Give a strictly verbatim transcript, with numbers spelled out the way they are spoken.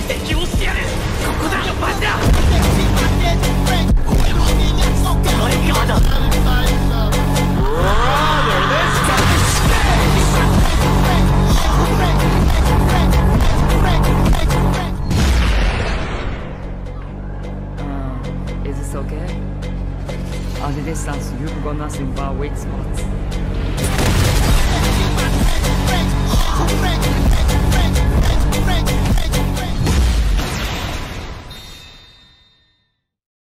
敵をしてやる。ここだよバカ。俺は前側だ。 Is this okay? At a distance, you've got nothing but weak spots.